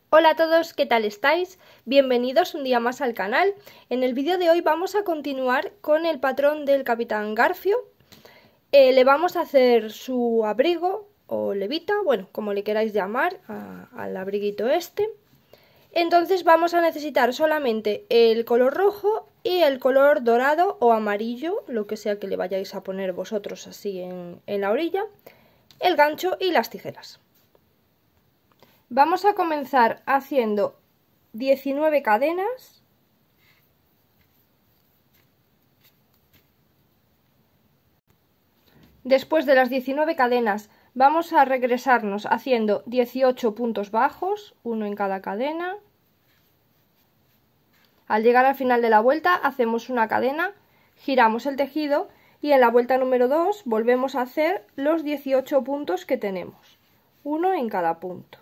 Hola a todos, ¿qué tal estáis? Bienvenidos un día más al canal. En el vídeo de hoy vamos a continuar con el patrón del Capitán Garfio. Le vamos a hacer su abrigo o levita, bueno, como le queráis llamar, al abriguito este. Entonces vamos a necesitar solamente el color rojo y el color dorado o amarillo, lo que sea que le vayáis a poner vosotros así en la orilla, el gancho y las tijeras. Vamos a comenzar haciendo 19 cadenas. Después de las 19 cadenas vamos a regresarnos haciendo 18 puntos bajos, uno en cada cadena. Al llegar al final de la vuelta hacemos una cadena, giramos el tejido y en la vuelta número 2 volvemos a hacer los 18 puntos que tenemos, uno en cada punto.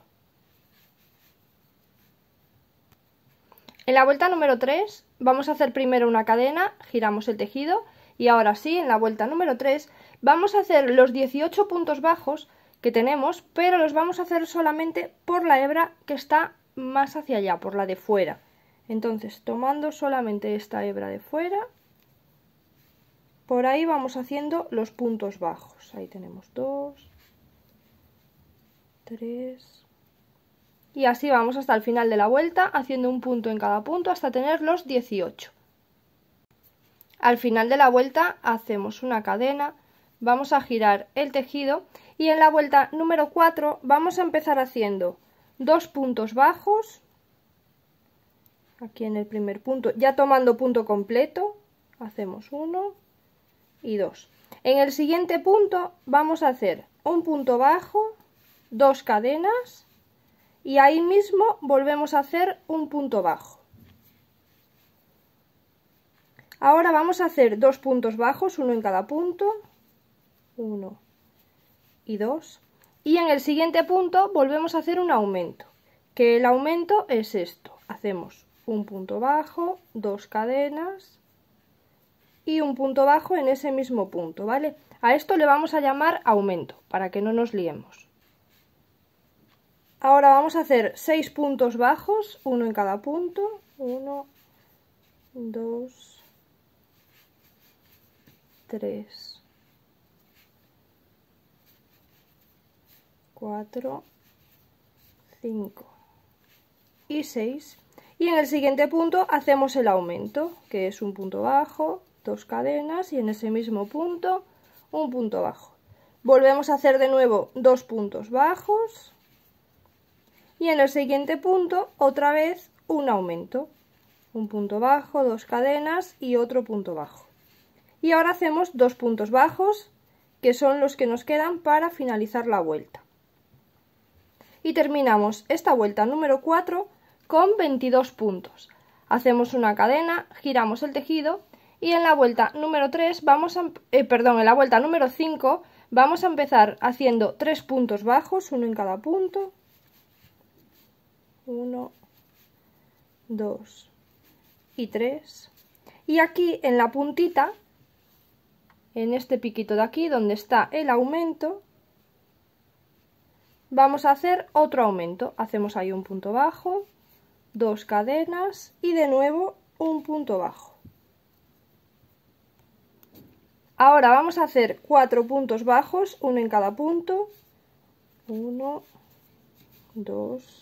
En la vuelta número 3 vamos a hacer primero una cadena, giramos el tejido y ahora sí, en la vuelta número 3 vamos a hacer los 18 puntos bajos que tenemos, pero los vamos a hacer solamente por la hebra que está más hacia allá, por la de fuera. Entonces, tomando solamente esta hebra de fuera, por ahí vamos haciendo los puntos bajos. Ahí tenemos 2, 3... Y así vamos hasta el final de la vuelta, haciendo un punto en cada punto hasta tener los 18. Al final de la vuelta hacemos una cadena, vamos a girar el tejido y en la vuelta número 4 vamos a empezar haciendo 2 puntos bajos. Aquí en el primer punto, ya tomando punto completo, hacemos 1 y 2. En el siguiente punto vamos a hacer un punto bajo, 2 cadenas. Y ahí mismo volvemos a hacer un punto bajo. Ahora vamos a hacer 2 puntos bajos, uno en cada punto, 1 y 2. Y en el siguiente punto volvemos a hacer un aumento, que el aumento es esto. Hacemos un punto bajo, 2 cadenas y un punto bajo en ese mismo punto, ¿vale? A esto le vamos a llamar aumento, para que no nos liemos. Ahora vamos a hacer 6 puntos bajos, uno en cada punto, 1, 2, 3, 4, 5 y 6. Y en el siguiente punto hacemos el aumento, que es un punto bajo, 2 cadenas y en ese mismo punto un punto bajo. Volvemos a hacer de nuevo 2 puntos bajos. Y en el siguiente punto otra vez un aumento, un punto bajo, 2 cadenas y otro punto bajo. Y ahora hacemos 2 puntos bajos, que son los que nos quedan para finalizar la vuelta. Y terminamos esta vuelta número 4 con 22 puntos. Hacemos una cadena, giramos el tejido y en la vuelta número 3 en la vuelta número 5 vamos a empezar haciendo 3 puntos bajos, uno en cada punto. 1, 2 y 3. Y aquí en la puntita, en este piquito de aquí donde está el aumento, vamos a hacer otro aumento. Hacemos ahí un punto bajo, 2 cadenas y de nuevo un punto bajo. Ahora vamos a hacer 4 puntos bajos, uno en cada punto. 1, 2,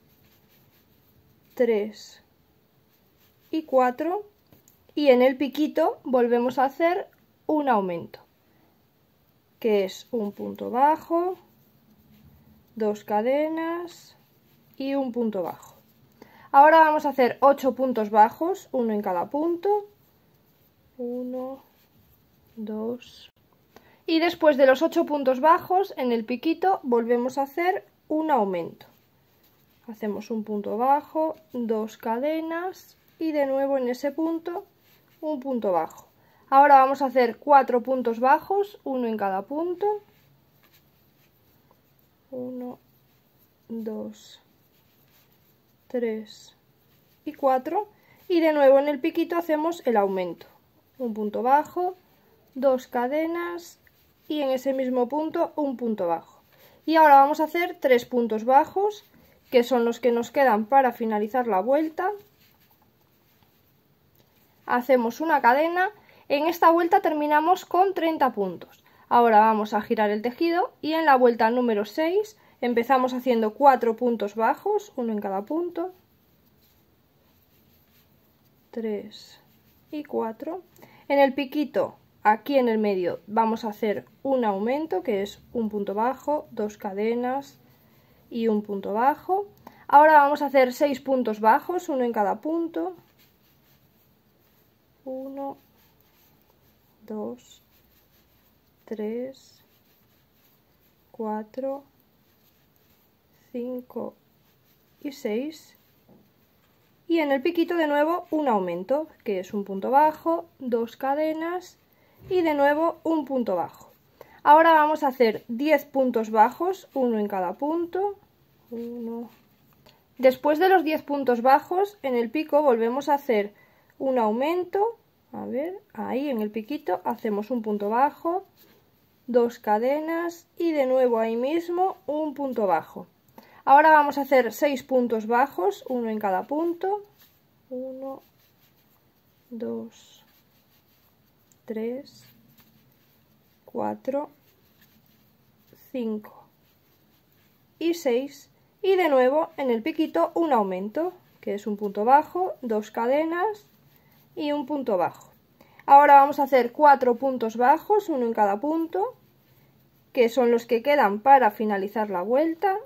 3 y 4 y en el piquito volvemos a hacer un aumento, que es un punto bajo, 2 cadenas y un punto bajo. Ahora vamos a hacer 8 puntos bajos, uno en cada punto, 1, 2 y después de los 8 puntos bajos en el piquito volvemos a hacer un aumento. Hacemos un punto bajo, 2 cadenas y de nuevo en ese punto un punto bajo. Ahora vamos a hacer 4 puntos bajos, uno en cada punto. 1, 2, 3 y 4. Y de nuevo en el piquito hacemos el aumento. Un punto bajo, 2 cadenas y en ese mismo punto un punto bajo. Y ahora vamos a hacer 3 puntos bajos que son los que nos quedan para finalizar la vuelta. Hacemos una cadena. En esta vuelta terminamos con 30 puntos. Ahora vamos a girar el tejido y en la vuelta número 6 empezamos haciendo 4 puntos bajos, uno en cada punto, 3 y 4. En el piquito, aquí en el medio, vamos a hacer un aumento, que es un punto bajo, 2 cadenas y un punto bajo. Ahora vamos a hacer 6 puntos bajos, uno en cada punto, 1, 2, 3, 4, 5 y 6. Y en el piquito de nuevo un aumento, que es un punto bajo, 2 cadenas y de nuevo un punto bajo. Ahora vamos a hacer 10 puntos bajos, uno en cada punto. 1. Después de los 10 puntos bajos, en el pico volvemos a hacer un aumento. A ver, ahí en el piquito hacemos un punto bajo, 2 cadenas y de nuevo ahí mismo un punto bajo. Ahora vamos a hacer 6 puntos bajos, uno en cada punto. 1, 2, 3, 4, 5 y 6. Y de nuevo en el piquito un aumento, que es un punto bajo, 2 cadenas y un punto bajo. Ahora vamos a hacer 4 puntos bajos, uno en cada punto, que son los que quedan para finalizar la vuelta.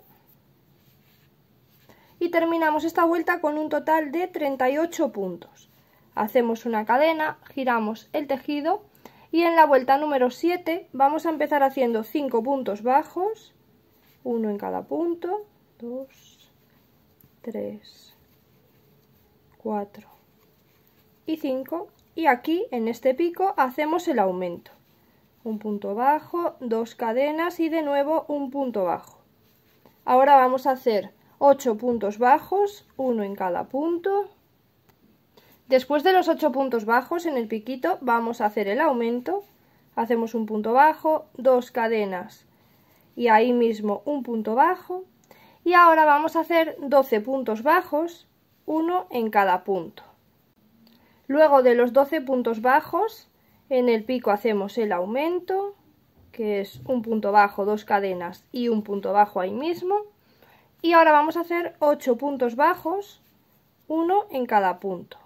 Y terminamos esta vuelta con un total de 38 puntos. Hacemos una cadena, giramos el tejido y en la vuelta número 7 vamos a empezar haciendo 5 puntos bajos, uno en cada punto, 2, 3, 4 y 5. Y aquí en este pico hacemos el aumento, un punto bajo, 2 cadenas y de nuevo un punto bajo. Ahora vamos a hacer 8 puntos bajos, uno en cada punto. Después de los 8 puntos bajos en el piquito vamos a hacer el aumento, hacemos un punto bajo, 2 cadenas y ahí mismo un punto bajo. Y ahora vamos a hacer 12 puntos bajos, uno en cada punto. Luego de los 12 puntos bajos, en el pico hacemos el aumento, que es un punto bajo, 2 cadenas y un punto bajo ahí mismo. Y ahora vamos a hacer 8 puntos bajos, uno en cada punto.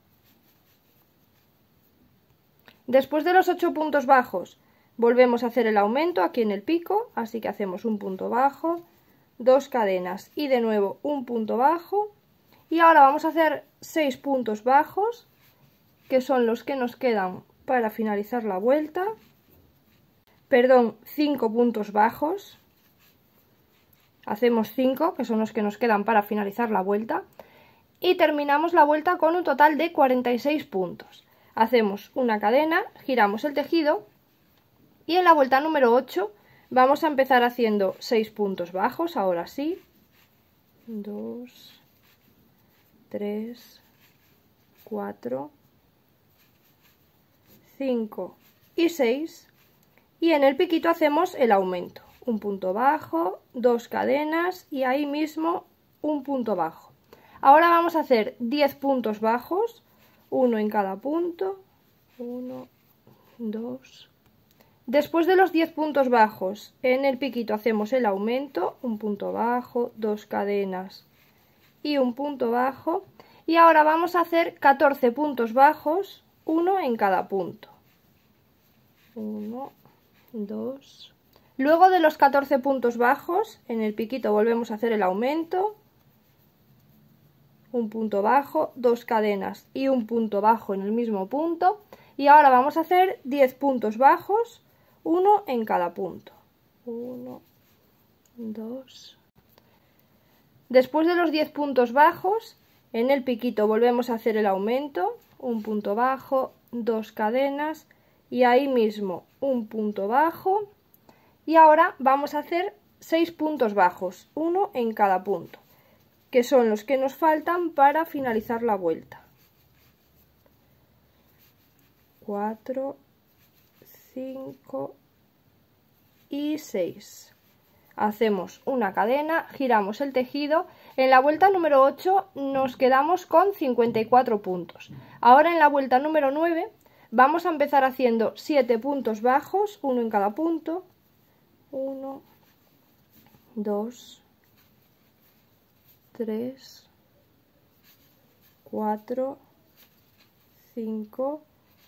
Después de los 8 puntos bajos, volvemos a hacer el aumento aquí en el pico, así que hacemos un punto bajo, 2 cadenas y de nuevo un punto bajo. Y ahora vamos a hacer 6 puntos bajos, que son los que nos quedan para finalizar la vuelta. Perdón, 5 puntos bajos. Hacemos 5, que son los que nos quedan para finalizar la vuelta. Y terminamos la vuelta con un total de 46 puntos. Hacemos una cadena, giramos el tejido y en la vuelta número 8 vamos a empezar haciendo 6 puntos bajos, ahora sí. 2, 3, 4, 5 y 6. Y en el piquito hacemos el aumento, un punto bajo, 2 cadenas y ahí mismo un punto bajo. Ahora vamos a hacer 10 puntos bajos, uno en cada punto, 1, 2. Después de los 10 puntos bajos en el piquito hacemos el aumento, un punto bajo, 2 cadenas y un punto bajo. Y ahora vamos a hacer 14 puntos bajos, uno en cada punto, 1, 2. Luego de los 14 puntos bajos en el piquito volvemos a hacer el aumento, un punto bajo, 2 cadenas y un punto bajo en el mismo punto. Y ahora vamos a hacer 10 puntos bajos, uno en cada punto, 1, 2. Después de los 10 puntos bajos en el piquito volvemos a hacer el aumento, un punto bajo, 2 cadenas y ahí mismo un punto bajo. Y ahora vamos a hacer 6 puntos bajos, uno en cada punto, que son los que nos faltan para finalizar la vuelta. 4, 5 y 6. hacemos una cadena, giramos el tejido. En la vuelta número 8 nos quedamos con 54 puntos. Ahora en la vuelta número 9 vamos a empezar haciendo 7 puntos bajos, uno en cada punto. 1, 2, 3, 4, 5,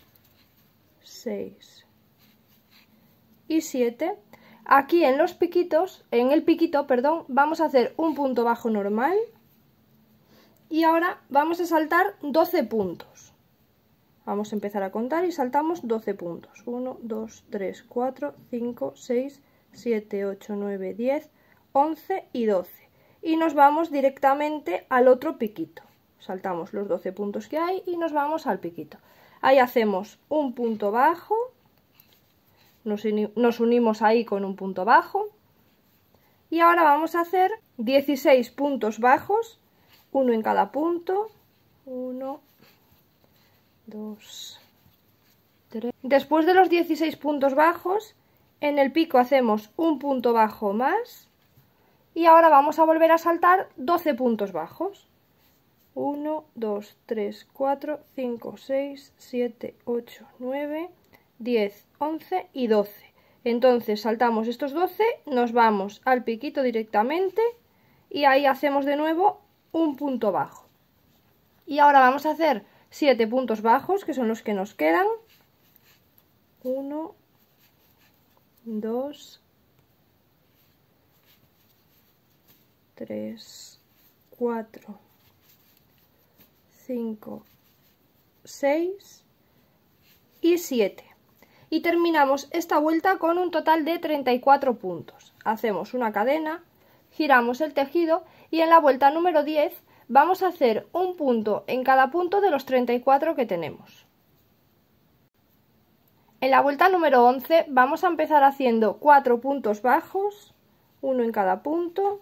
6 y 7. Aquí en los piquitos, en el piquito, perdón, vamos a hacer un punto bajo normal y ahora vamos a saltar 12 puntos. Vamos a empezar a contar y saltamos 12 puntos. 1, 2, 3, 4, 5, 6, 7, 8, 9, 10, 11 y 12. Y nos vamos directamente al otro piquito. Saltamos los 12 puntos que hay y nos vamos al piquito. Ahí hacemos un punto bajo. Nos unimos ahí con un punto bajo y ahora vamos a hacer 16 puntos bajos, uno en cada punto. 1, 2, 3. Después de los 16 puntos bajos, en el pico hacemos un punto bajo más y ahora vamos a volver a saltar 12 puntos bajos. 1, 2, 3, 4, 5, 6, 7, 8, 9, 10, 11 y 12. Entonces saltamos estos 12, nos vamos al piquito directamente y ahí hacemos de nuevo un punto bajo. Y ahora vamos a hacer 7 puntos bajos, que son los que nos quedan. 1, 2, 3, 4, 5, 6 y 7. Y terminamos esta vuelta con un total de 34 puntos. Hacemos una cadena, giramos el tejido y en la vuelta número 10 vamos a hacer un punto en cada punto de los 34 que tenemos. En la vuelta número 11 vamos a empezar haciendo 4 puntos bajos, uno en cada punto.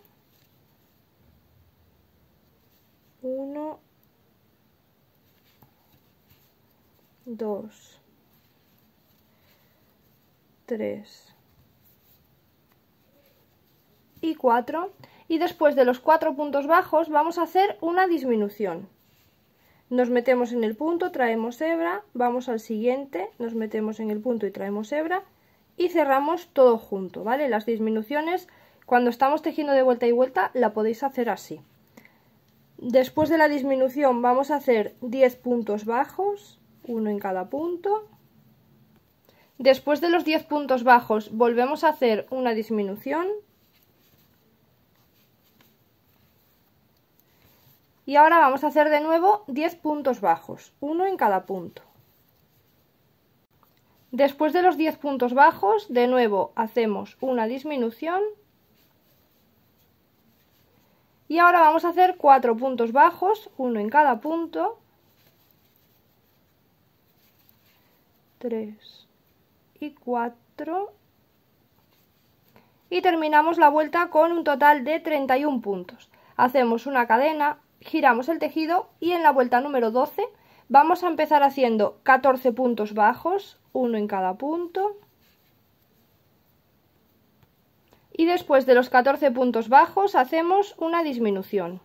1, 2, 3 y 4, y después de los 4 puntos bajos vamos a hacer una disminución. Nos metemos en el punto, traemos hebra, vamos al siguiente, nos metemos en el punto y traemos hebra y cerramos todo junto, ¿vale? Las disminuciones cuando estamos tejiendo de vuelta y vuelta la podéis hacer así. Después de la disminución vamos a hacer 10 puntos bajos, uno en cada punto. Después de los 10 puntos bajos volvemos a hacer una disminución y ahora vamos a hacer de nuevo 10 puntos bajos, uno en cada punto. Después de los 10 puntos bajos de nuevo hacemos una disminución y ahora vamos a hacer 4 puntos bajos, uno en cada punto. 3 y 4 y terminamos la vuelta con un total de 31 puntos. Hacemos una cadena, giramos el tejido y en la vuelta número 12 vamos a empezar haciendo 14 puntos bajos, uno en cada punto. Y después de los 14 puntos bajos hacemos una disminución.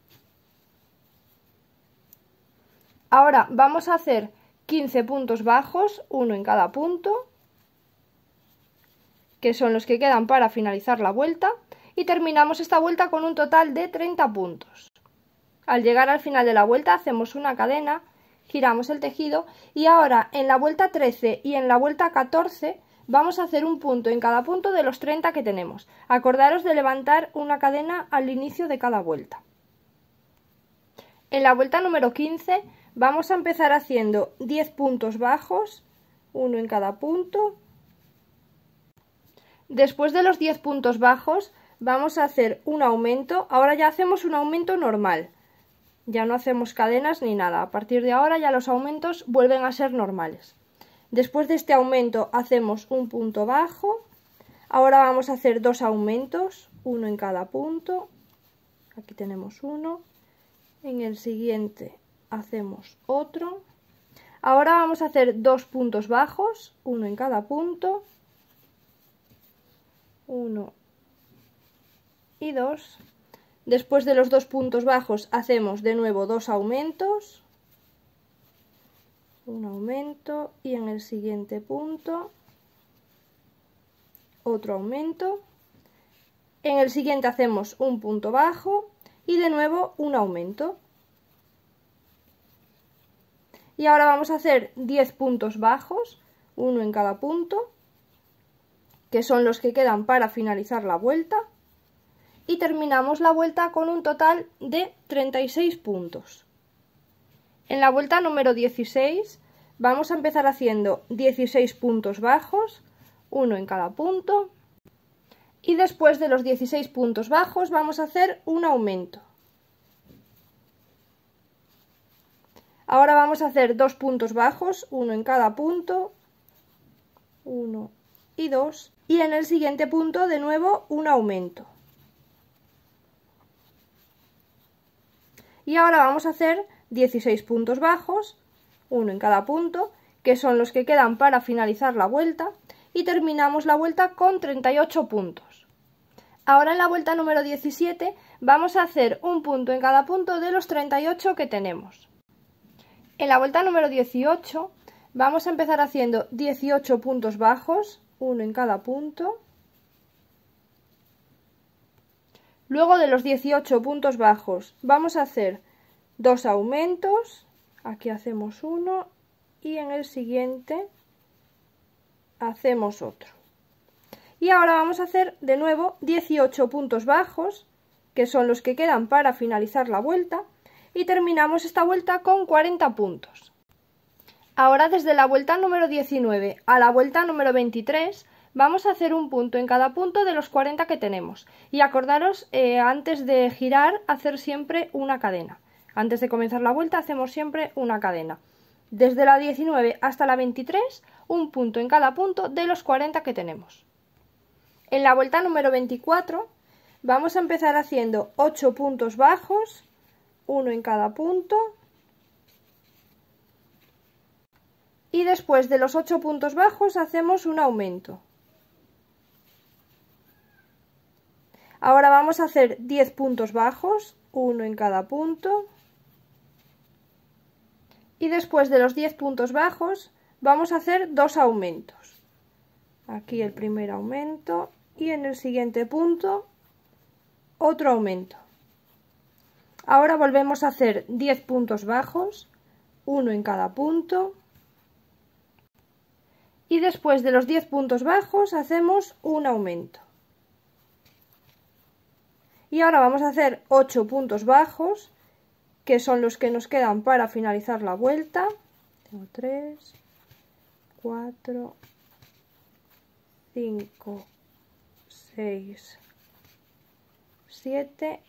Ahora vamos a hacer 15 puntos bajos, uno en cada punto, que son los que quedan para finalizar la vuelta, y terminamos esta vuelta con un total de 30 puntos. Al llegar al final de la vuelta hacemos una cadena, giramos el tejido y ahora en la vuelta 13 y en la vuelta 14 vamos a hacer un punto en cada punto de los 30 que tenemos. Acordaros de levantar una cadena al inicio de cada vuelta. En la vuelta número 15 vamos a empezar haciendo 10 puntos bajos, uno en cada punto. Después de los 10 puntos bajos vamos a hacer un aumento. Ahora ya hacemos un aumento normal, ya no hacemos cadenas ni nada. A partir de ahora ya los aumentos vuelven a ser normales. Después de este aumento hacemos un punto bajo. Ahora vamos a hacer 2 aumentos, uno en cada punto. Aquí tenemos uno. En el siguiente hacemos otro. Ahora vamos a hacer 2 puntos bajos, uno en cada punto. 1 y 2. Después de los 2 puntos bajos hacemos de nuevo 2 aumentos, un aumento y en el siguiente punto otro aumento, en el siguiente hacemos un punto bajo y de nuevo un aumento. Y ahora vamos a hacer 10 puntos bajos, uno en cada punto, que son los que quedan para finalizar la vuelta, y terminamos la vuelta con un total de 36 puntos. En la vuelta número 16 vamos a empezar haciendo 16 puntos bajos, uno en cada punto, y después de los 16 puntos bajos vamos a hacer un aumento. Ahora vamos a hacer 2 puntos bajos, uno en cada punto, 1 y 2, y en el siguiente punto de nuevo un aumento. Y ahora vamos a hacer 16 puntos bajos, uno en cada punto, que son los que quedan para finalizar la vuelta, y terminamos la vuelta con 38 puntos. Ahora en la vuelta número 17 vamos a hacer un punto en cada punto de los 38 que tenemos. En la vuelta número 18 vamos a empezar haciendo 18 puntos bajos, uno en cada punto. Luego de los 18 puntos bajos vamos a hacer 2 aumentos, aquí hacemos uno y en el siguiente hacemos otro. Y ahora vamos a hacer de nuevo 18 puntos bajos, que son los que quedan para finalizar la vuelta, y terminamos esta vuelta con 40 puntos. Ahora desde la vuelta número 19 a la vuelta número 23 vamos a hacer un punto en cada punto de los 40 que tenemos. Y acordaros, antes de girar, hacer siempre una cadena. Antes de comenzar la vuelta hacemos siempre una cadena. Desde la 19 hasta la 23, un punto en cada punto de los 40 que tenemos. En la vuelta número 24 vamos a empezar haciendo 8 puntos bajos, uno en cada punto, y después de los 8 puntos bajos hacemos un aumento. Ahora vamos a hacer 10 puntos bajos, uno en cada punto, y después de los 10 puntos bajos vamos a hacer 2 aumentos. Aquí el primer aumento y en el siguiente punto otro aumento. Ahora volvemos a hacer 10 puntos bajos, uno en cada punto, y después de los 10 puntos bajos hacemos un aumento. Y ahora vamos a hacer 8 puntos bajos, que son los que nos quedan para finalizar la vuelta. Tengo 3, 4, 5, 6, 7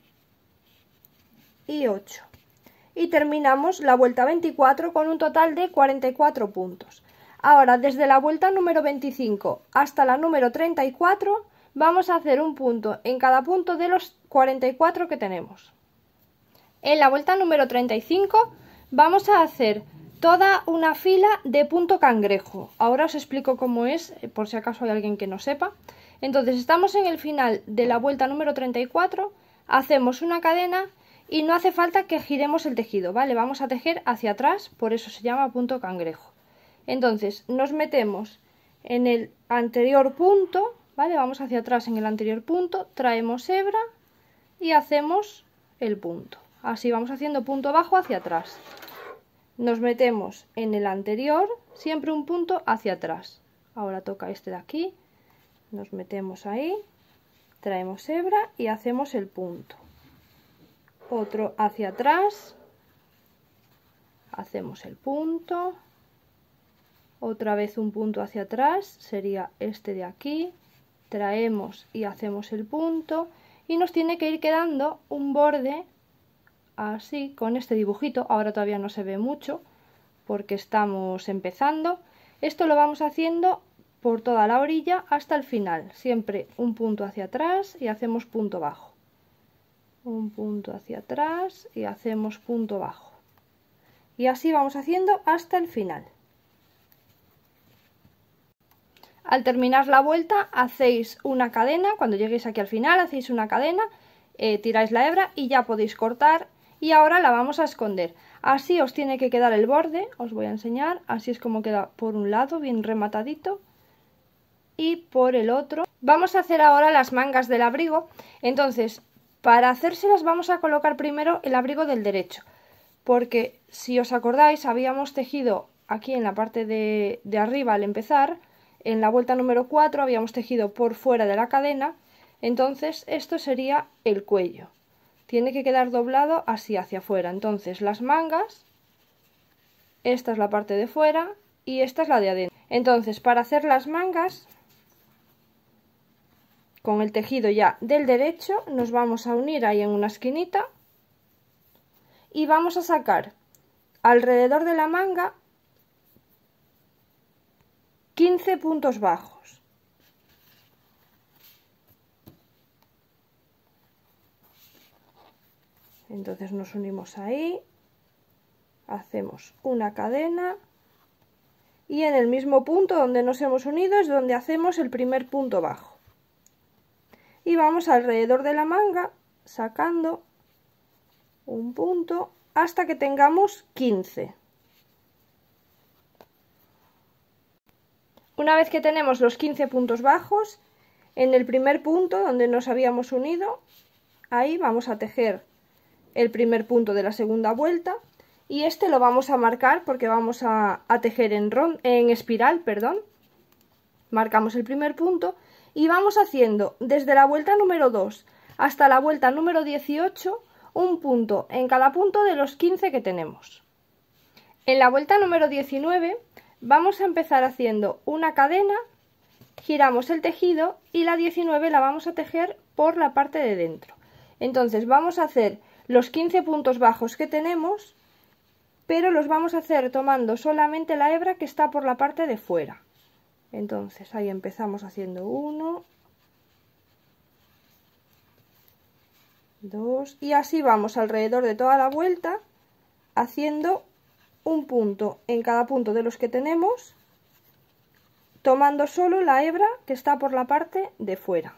y 8. Y terminamos la vuelta 24 con un total de 44 puntos. Ahora, desde la vuelta número 25 hasta la número 34, vamos a hacer un punto en cada punto de los 44 que tenemos. En la vuelta número 35 vamos a hacer toda una fila de punto cangrejo. Ahora os explico cómo es, por si acaso hay alguien que no sepa. Entonces estamos en el final de la vuelta número 34, hacemos una cadena y no hace falta que giremos el tejido, ¿vale? Vamos a tejer hacia atrás, por eso se llama punto cangrejo. Entonces nos metemos en el anterior punto, ¿vale? Vamos hacia atrás en el anterior punto, traemos hebra y hacemos el punto. Así vamos haciendo punto bajo hacia atrás. Nos metemos en el anterior, siempre un punto hacia atrás. Ahora toca este de aquí, nos metemos ahí, traemos hebra y hacemos el punto. Otro hacia atrás, hacemos el punto. Otra vez un punto hacia atrás, sería este de aquí, traemos y hacemos el punto y nos tiene que ir quedando un borde así con este dibujito. Ahora todavía no se ve mucho porque estamos empezando. Esto lo vamos haciendo por toda la orilla hasta el final, siempre un punto hacia atrás y hacemos punto bajo, un punto hacia atrás y hacemos punto bajo, y así vamos haciendo hasta el final. al terminar la vuelta hacéis una cadena, cuando lleguéis aquí al final hacéis una cadena, tiráis la hebra y ya podéis cortar. Y ahora la vamos a esconder. Así os tiene que quedar el borde, os voy a enseñar, así es como queda por un lado, bien rematadito, y por el otro. Vamos a hacer ahora las mangas del abrigo. Entonces, para hacérselas vamos a colocar primero el abrigo del derecho, porque si os acordáis habíamos tejido aquí en la parte de arriba al empezar, en la vuelta número 4 habíamos tejido por fuera de la cadena, entonces esto sería el cuello. Tiene que quedar doblado así hacia afuera. Entonces las mangas, esta es la parte de fuera y esta es la de adentro. Entonces para hacer las mangas, con el tejido ya del derecho, nos vamos a unir ahí en una esquinita y vamos a sacar alrededor de la manga 15 puntos bajos. Entonces nos unimos ahí, hacemos una cadena y en el mismo punto donde nos hemos unido es donde hacemos el primer punto bajo. Y vamos alrededor de la manga sacando un punto hasta que tengamos 15. Una vez que tenemos los 15 puntos bajos, en el primer punto donde nos habíamos unido, ahí vamos a tejer el primer punto de la segunda vuelta y este lo vamos a marcar porque vamos a tejer en espiral, perdón. Marcamos el primer punto y vamos haciendo desde la vuelta número 2 hasta la vuelta número 18 un punto en cada punto de los 15 que tenemos. En la vuelta número 19 vamos a empezar haciendo una cadena, giramos el tejido y la 19 la vamos a tejer por la parte de dentro. Entonces vamos a hacer los 15 puntos bajos que tenemos, pero los vamos a hacer tomando solamente la hebra que está por la parte de fuera. Entonces ahí empezamos haciendo 1, 2 y así vamos alrededor de toda la vuelta haciendo un punto en cada punto de los que tenemos, tomando solo la hebra que está por la parte de fuera.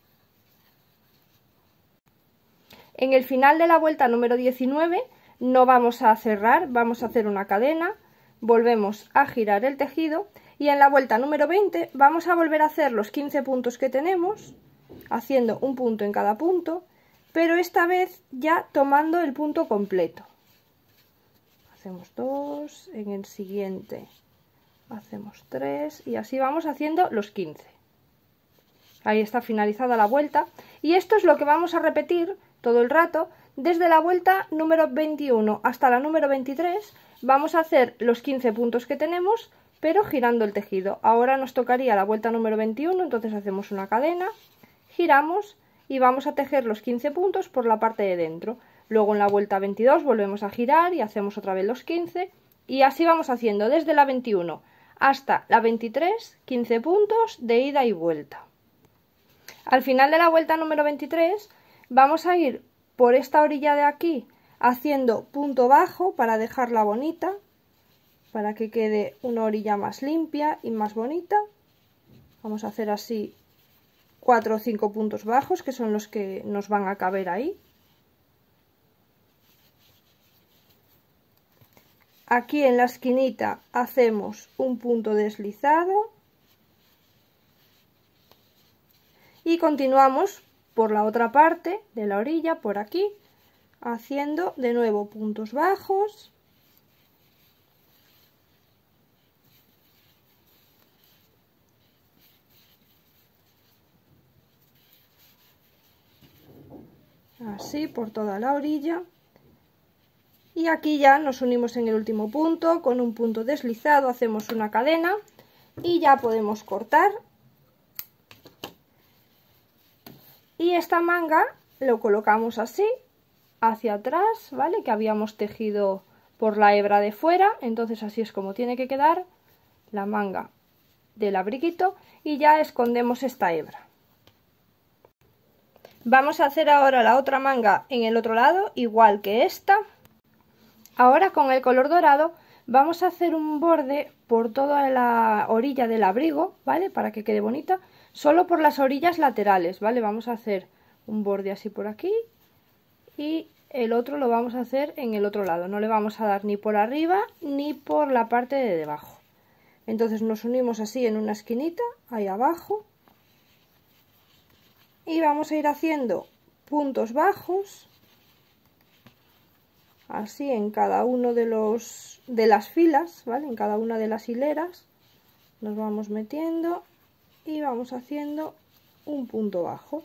En el final de la vuelta número 19 no vamos a cerrar, vamos a hacer una cadena, volvemos a girar el tejido y en la vuelta número 20 vamos a volver a hacer los 15 puntos que tenemos, haciendo un punto en cada punto, pero esta vez ya tomando el punto completo. Hacemos 2, en el siguiente hacemos 3 y así vamos haciendo los 15. Ahí está finalizada la vuelta y esto es lo que vamos a repetir todo el rato. Desde la vuelta número 21 hasta la número 23 vamos a hacer los 15 puntos que tenemos, pero girando el tejido. Ahora nos tocaría la vuelta número 21, entonces hacemos una cadena, giramos y vamos a tejer los 15 puntos por la parte de dentro. Luego en la vuelta 22 volvemos a girar y hacemos otra vez los 15 y así vamos haciendo desde la 21 hasta la 23, 15 puntos de ida y vuelta. Al final de la vuelta número 23 vamos a ir por esta orilla de aquí haciendo punto bajo para dejarla bonita, para que quede una orilla más limpia y más bonita. Vamos a hacer así 4 o 5 puntos bajos que son los que nos van a caber ahí. Aquí en la esquinita hacemos un punto deslizado y continuamos por la otra parte de la orilla, por aquí, haciendo de nuevo puntos bajos. Así por toda la orilla. Y aquí ya nos unimos en el último punto, con un punto deslizado hacemos una cadena y ya podemos cortar. Y esta manga lo colocamos así, hacia atrás, ¿vale? Que habíamos tejido por la hebra de fuera, entonces así es como tiene que quedar la manga del abriguito y ya escondemos esta hebra. Vamos a hacer ahora la otra manga en el otro lado, igual que esta. Ahora con el color dorado vamos a hacer un borde por toda la orilla del abrigo, ¿vale? Para que quede bonita, solo por las orillas laterales, ¿vale? Vamos a hacer un borde así por aquí y el otro lo vamos a hacer en el otro lado, no le vamos a dar ni por arriba ni por la parte de debajo. Entonces nos unimos así en una esquinita, ahí abajo, y vamos a ir haciendo puntos bajos, así en cada uno de las filas, ¿vale? En cada una de las hileras nos vamos metiendo y vamos haciendo un punto bajo.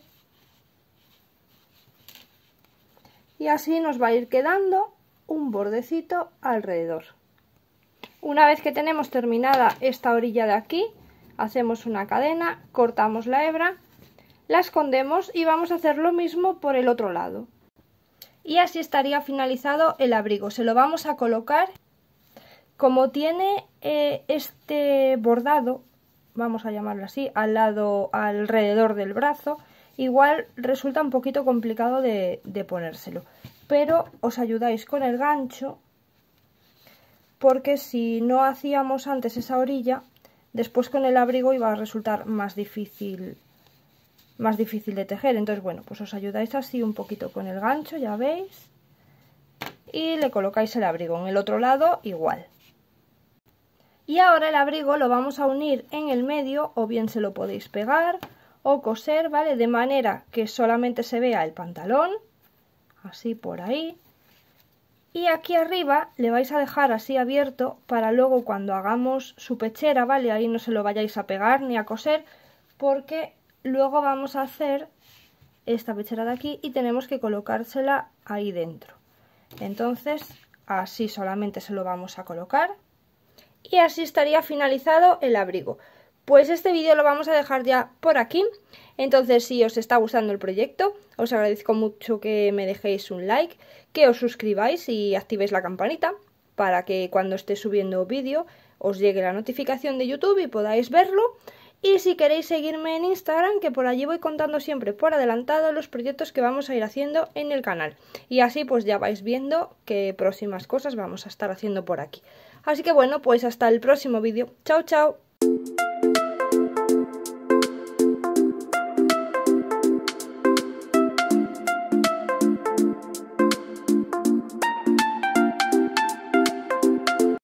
Y así nos va a ir quedando un bordecito alrededor. Una vez que tenemos terminada esta orilla de aquí, hacemos una cadena, cortamos la hebra, la escondemos y vamos a hacer lo mismo por el otro lado. Y así estaría finalizado el abrigo. Se lo vamos a colocar, como tiene este bordado, vamos a llamarlo así, alrededor del brazo, igual resulta un poquito complicado de ponérselo, pero os ayudáis con el gancho, porque si no hacíamos antes esa orilla, después con el abrigo iba a resultar más difícil de tejer. Entonces, bueno, pues os ayudáis así un poquito con el gancho, ya veis, y le colocáis el abrigo. En el otro lado igual. Y ahora el abrigo lo vamos a unir en el medio, o bien se lo podéis pegar o coser, ¿vale? De manera que solamente se vea el pantalón, así por ahí. Y aquí arriba le vais a dejar así abierto para luego cuando hagamos su pechera, ¿vale? Ahí no se lo vayáis a pegar ni a coser, porque luego vamos a hacer esta pechera de aquí y tenemos que colocársela ahí dentro. Entonces así solamente se lo vamos a colocar y así estaría finalizado el abrigo. Pues este vídeo lo vamos a dejar ya por aquí. Entonces, si os está gustando el proyecto, os agradezco mucho que me dejéis un like, que os suscribáis y activéis la campanita para que cuando esté subiendo vídeo os llegue la notificación de YouTube y podáis verlo. Y si queréis seguirme en Instagram, que por allí voy contando siempre por adelantado los proyectos que vamos a ir haciendo en el canal. Y así pues ya vais viendo qué próximas cosas vamos a estar haciendo por aquí. Así que bueno, pues hasta el próximo vídeo. Chao, chao.